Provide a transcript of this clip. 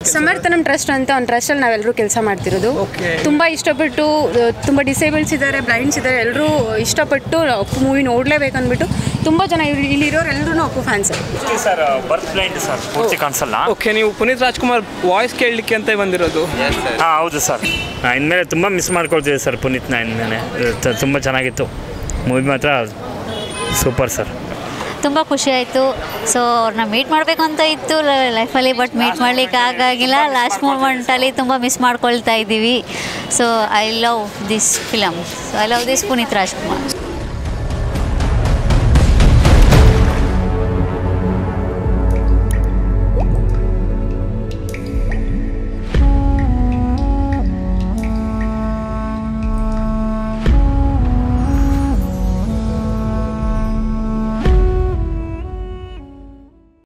Samarthanam trust ಅಂತ ಒಂದು ಟ್ರಸ್ಟಲ್ಲಿ ನಾವೆಲ್ಲರೂ ಕೆಲಸ ಮಾಡ್ತಿರೋದು. ತುಂಬ ಇಷ್ಟಪಟ್ಟು, ತುಂಬ ಡಿಸೇಬಲ್ಸ್ ಇದ್ದಾರೆ, ಬ್ಲೈಂಡ್ಸ್ ಇದ್ದಾರೆ, ಎಲ್ಲರೂ ಇಷ್ಟಪಟ್ಟು ಅಪ್ಪು ಮೂವಿ ನೋಡಲೇಬೇಕು ಅಂದ್ಬಿಟ್ಟು ತುಂಬ ಜನ ಇಲ್ಲಿರೋರು ಎಲ್ಲರೂ Appu fans sir. Birth blind sir, ಪೂರ್ತಿ ಕಾಣಿಸಲ್ಲ. ಓಕೆ, ನೀವು ಪುನೀತ್ ರಾಜ್ಕುಮಾರ್ ವಾಯ್ಸ್ ಕೇಳಲಿಕ್ಕೆ ಅಂತ ಬಂದಿರೋದು? ಹಾಂ ಹೌದು ಸರ್. ಇನ್ಮೇಲೆ ತುಂಬ ಮಿಸ್ ಮಾಡ್ಕೊಳ್ತೀವಿ ಸರ್ ಪುನೀತ್ನ. ಇನ್ಮೇಲೆ ತುಂಬ ಚೆನ್ನಾಗಿತ್ತು ಮೂವಿ, ಮಾತ್ರ ಸೂಪರ್ ಸರ್. ತುಂಬ ಖುಷಿ ಆಯಿತು. ಸೊ ಅವ್ರನ್ನ ಮೀಟ್ ಮಾಡಬೇಕು ಅಂತ ಇತ್ತು ಲೈಫಲ್ಲಿ, ಬಟ್ ಮೀಟ್ ಮಾಡಲಿಕ್ಕೆ ಆಗಾಗಿಲ್ಲ. ಲಾಸ್ಟ್ ಮೂಮೆಂಟಲ್ಲಿ ತುಂಬ ಮಿಸ್ ಮಾಡ್ಕೊಳ್ತಾ ಇದ್ದೀವಿ. So I love this film, so I love this Puneeth Rajkumar.